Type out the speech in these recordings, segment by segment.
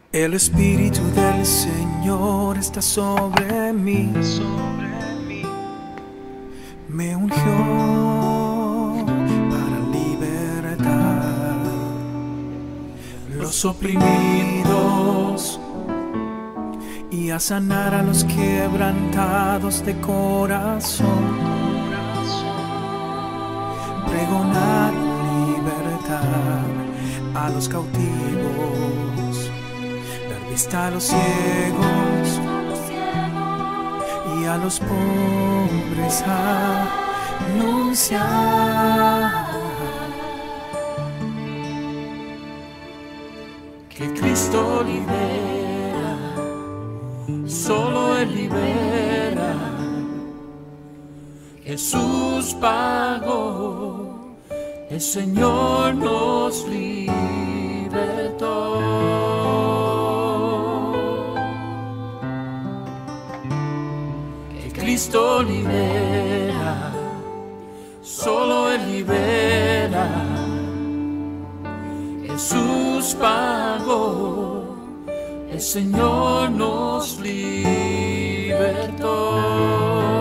El Espíritu del Señor está sobre mí, me ungió para libertar los oprimidos y a sanar a los quebrantados de corazón, pregonar libertad a los cautivos, dar vista a los ciegos y a los pobres anunciar que Cristo libera, solo Él libera. Jesús pagó, el Señor nos libertó. Que Cristo libera, solo Él libera. Jesús pagó, el Señor nos libertó.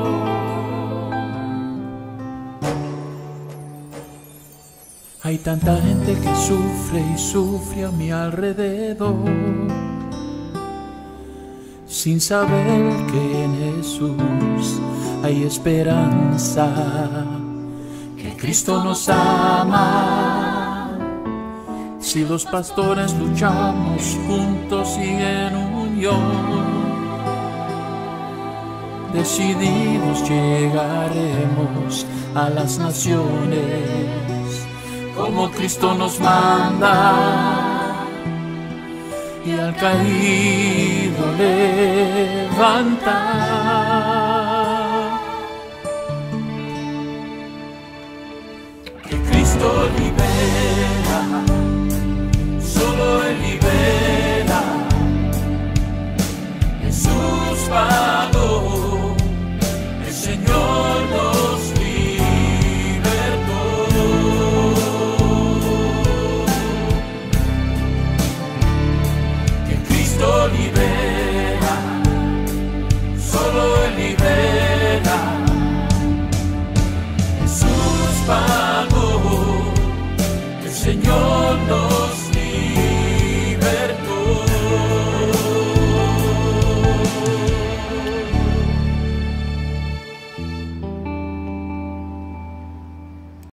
Hay tanta gente que sufre y sufre a mi alrededor, sin saber que en Jesús hay esperanza, que Cristo nos ama. Si los pastores luchamos juntos y en unión, decididos llegaremos a las naciones, como Cristo nos manda, y al caído levantar. Que Cristo libera, solo Él libera. Jesús pagó, el Señor nos libertó. Que Cristo libera, solo Él libera. Jesús pagó, el Señor nos